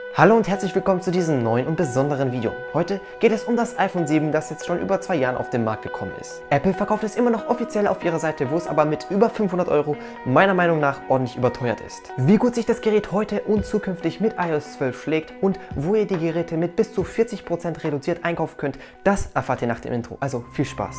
Hallo und herzlich willkommen zu diesem neuen und besonderen Video. Heute geht es um das iPhone 7, das jetzt schon über 2 Jahren auf den Markt gekommen ist. Apple verkauft es immer noch offiziell auf ihrer Seite, wo es aber mit über 500 € meiner Meinung nach ordentlich überteuert ist. Wie gut sich das Gerät heute und zukünftig mit iOS 12 schlägt und wo ihr die Geräte mit bis zu 40% reduziert einkaufen könnt, das erfahrt ihr nach dem Intro. Also viel Spaß!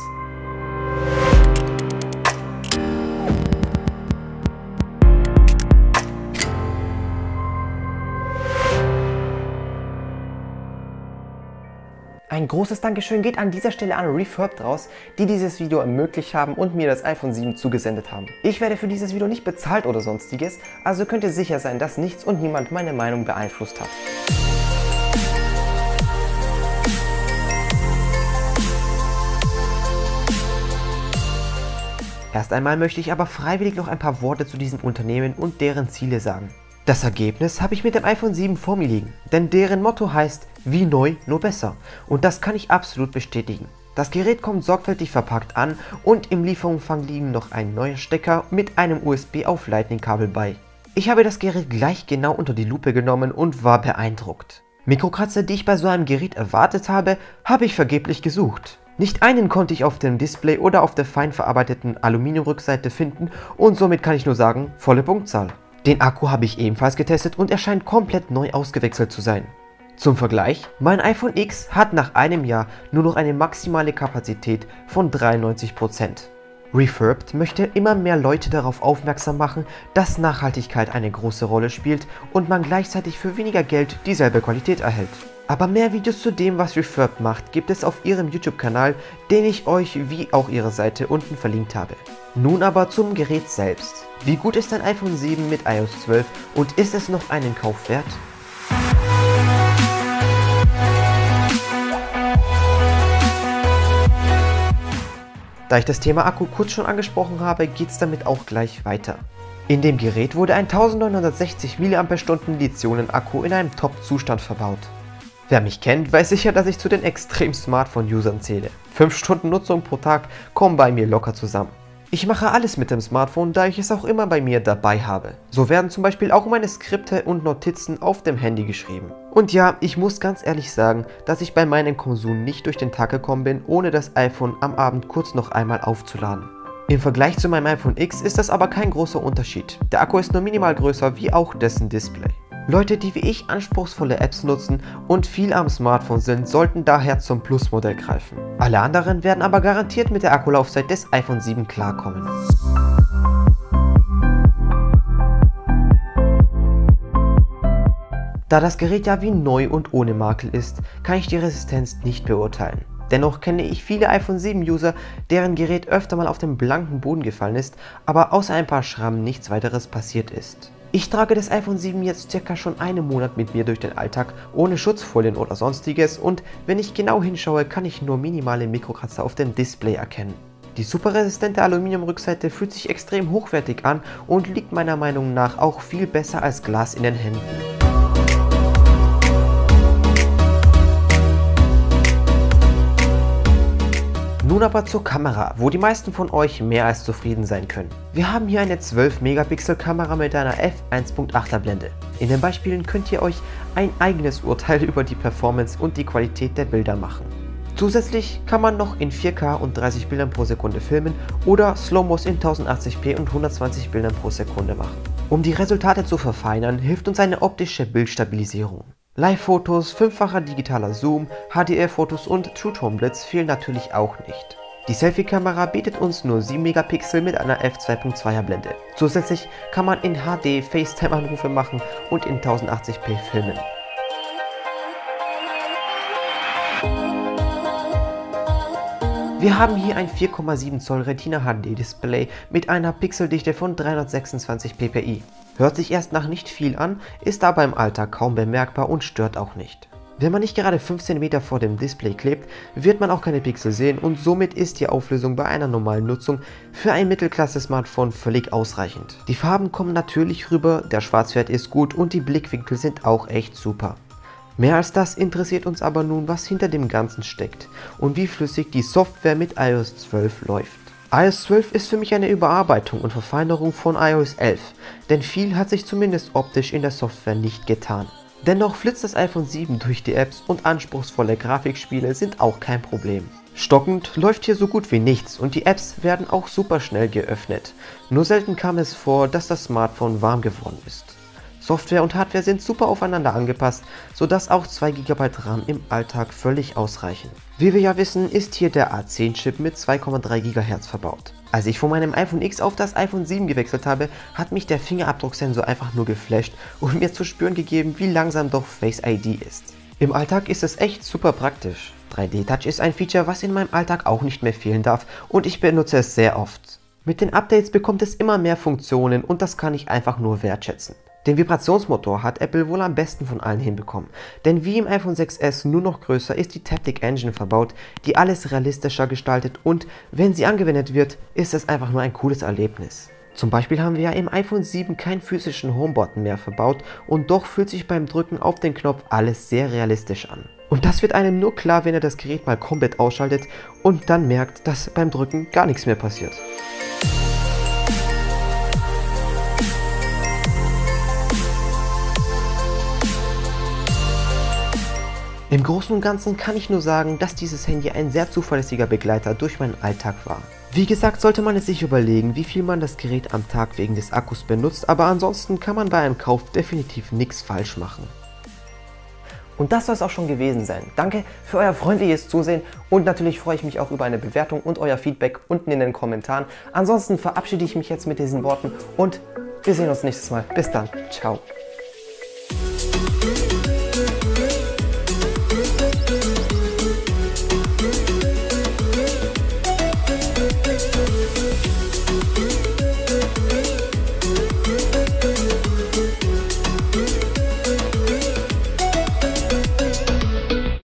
Ein großes Dankeschön geht an dieser Stelle an Refurbed raus, die dieses Video ermöglicht haben und mir das iPhone 7 zugesendet haben. Ich werde für dieses Video nicht bezahlt oder sonstiges, also könnt ihr sicher sein, dass nichts und niemand meine Meinung beeinflusst hat. Erst einmal möchte ich aber freiwillig noch ein paar Worte zu diesem Unternehmen und deren Ziele sagen. Das Ergebnis habe ich mit dem iPhone 7 vor mir liegen, denn deren Motto heißt, wie neu, nur besser. Und das kann ich absolut bestätigen. Das Gerät kommt sorgfältig verpackt an und im Lieferumfang liegen noch ein neuer Stecker mit einem USB auf Lightning-Kabel bei. Ich habe das Gerät gleich genau unter die Lupe genommen und war beeindruckt. Mikrokratzer, die ich bei so einem Gerät erwartet habe ich vergeblich gesucht. Nicht einen konnte ich auf dem Display oder auf der fein verarbeiteten Aluminiumrückseite finden und somit kann ich nur sagen, volle Punktzahl. Den Akku habe ich ebenfalls getestet und er scheint komplett neu ausgewechselt zu sein. Zum Vergleich, mein iPhone X hat nach einem Jahr nur noch eine maximale Kapazität von 93%. Refurbed möchte immer mehr Leute darauf aufmerksam machen, dass Nachhaltigkeit eine große Rolle spielt und man gleichzeitig für weniger Geld dieselbe Qualität erhält. Aber mehr Videos zu dem, was Refurbed macht, gibt es auf ihrem YouTube-Kanal, den ich euch wie auch ihre Seite unten verlinkt habe. Nun aber zum Gerät selbst. Wie gut ist ein iPhone 7 mit iOS 12 und ist es noch einen Kauf wert? Da ich das Thema Akku kurz schon angesprochen habe, geht es damit auch gleich weiter. In dem Gerät wurde ein 1960 mAh Lithium-Akku in einem Top-Zustand verbaut. Wer mich kennt, weiß sicher, dass ich zu den extrem Smartphone-Usern zähle. 5 Stunden Nutzung pro Tag kommen bei mir locker zusammen. Ich mache alles mit dem Smartphone, da ich es auch immer bei mir dabei habe. So werden zum Beispiel auch meine Skripte und Notizen auf dem Handy geschrieben. Und ja, ich muss ganz ehrlich sagen, dass ich bei meinem Konsum nicht durch den Tag gekommen bin, ohne das iPhone am Abend kurz noch einmal aufzuladen. Im Vergleich zu meinem iPhone X ist das aber kein großer Unterschied. Der Akku ist nur minimal größer, wie auch dessen Display. Leute, die wie ich anspruchsvolle Apps nutzen und viel am Smartphone sind, sollten daher zum Plus-Modell greifen. Alle anderen werden aber garantiert mit der Akkulaufzeit des iPhone 7 klarkommen. Da das Gerät ja wie neu und ohne Makel ist, kann ich die Resistenz nicht beurteilen. Dennoch kenne ich viele iPhone 7 User, deren Gerät öfter mal auf den blanken Boden gefallen ist, aber außer ein paar Schrammen nichts weiteres passiert ist. Ich trage das iPhone 7 jetzt circa schon einen Monat mit mir durch den Alltag, ohne Schutzfolien oder sonstiges und wenn ich genau hinschaue, kann ich nur minimale Mikrokratzer auf dem Display erkennen. Die super resistente Aluminiumrückseite fühlt sich extrem hochwertig an und liegt meiner Meinung nach auch viel besser als Glas in den Händen. Nun aber zur Kamera, wo die meisten von euch mehr als zufrieden sein können. Wir haben hier eine 12-Megapixel Kamera mit einer f1.8er Blende. In den Beispielen könnt ihr euch ein eigenes Urteil über die Performance und die Qualität der Bilder machen. Zusätzlich kann man noch in 4K und 30 Bildern pro Sekunde filmen oder Slow-Mos in 1080p und 120 Bildern pro Sekunde machen. Um die Resultate zu verfeinern, hilft uns eine optische Bildstabilisierung. Live-Fotos, 5-facher digitaler Zoom, HDR-Fotos und True-Tone-Blitz fehlen natürlich auch nicht. Die Selfie-Kamera bietet uns nur 7 Megapixel mit einer f2.2er Blende. Zusätzlich kann man in HD FaceTime-Anrufe machen und in 1080p filmen. Wir haben hier ein 4,7 Zoll Retina HD Display mit einer Pixeldichte von 326 ppi. Hört sich erst nach nicht viel an, ist aber im Alltag kaum bemerkbar und stört auch nicht. Wenn man nicht gerade 5 cm vor dem Display klebt, wird man auch keine Pixel sehen und somit ist die Auflösung bei einer normalen Nutzung für ein Mittelklasse-Smartphone völlig ausreichend. Die Farben kommen natürlich rüber, der Schwarzwert ist gut und die Blickwinkel sind auch echt super. Mehr als das interessiert uns aber nun, was hinter dem Ganzen steckt und wie flüssig die Software mit iOS 12 läuft. iOS 12 ist für mich eine Überarbeitung und Verfeinerung von iOS 11, denn viel hat sich zumindest optisch in der Software nicht getan. Dennoch flitzt das iPhone 7 durch die Apps und anspruchsvolle Grafikspiele sind auch kein Problem. Stockend läuft hier so gut wie nichts und die Apps werden auch super schnell geöffnet. Nur selten kam es vor, dass das Smartphone warm geworden ist. Software und Hardware sind super aufeinander angepasst, sodass auch 2 GB RAM im Alltag völlig ausreichen. Wie wir ja wissen, ist hier der A10-Chip mit 2,3 GHz verbaut. Als ich von meinem iPhone X auf das iPhone 7 gewechselt habe, hat mich der Fingerabdrucksensor einfach nur geflasht und mir zu spüren gegeben, wie langsam doch Face ID ist. Im Alltag ist es echt super praktisch. 3D-Touch ist ein Feature, was in meinem Alltag auch nicht mehr fehlen darf und ich benutze es sehr oft. Mit den Updates bekommt es immer mehr Funktionen und das kann ich einfach nur wertschätzen. Den Vibrationsmotor hat Apple wohl am besten von allen hinbekommen, denn wie im iPhone 6s nur noch größer ist die Taptic Engine verbaut, die alles realistischer gestaltet und wenn sie angewendet wird, ist es einfach nur ein cooles Erlebnis. Zum Beispiel haben wir ja im iPhone 7 keinen physischen Homebutton mehr verbaut und doch fühlt sich beim Drücken auf den Knopf alles sehr realistisch an. Und das wird einem nur klar, wenn ihr das Gerät mal komplett ausschaltet und dann merkt, dass beim Drücken gar nichts mehr passiert. Im Großen und Ganzen kann ich nur sagen, dass dieses Handy ein sehr zuverlässiger Begleiter durch meinen Alltag war. Wie gesagt, sollte man es sich überlegen, wie viel man das Gerät am Tag wegen des Akkus benutzt, aber ansonsten kann man bei einem Kauf definitiv nichts falsch machen. Und das soll es auch schon gewesen sein. Danke für euer freundliches Zusehen und natürlich freue ich mich auch über eine Bewertung und euer Feedback unten in den Kommentaren. Ansonsten verabschiede ich mich jetzt mit diesen Worten und wir sehen uns nächstes Mal. Bis dann. Ciao.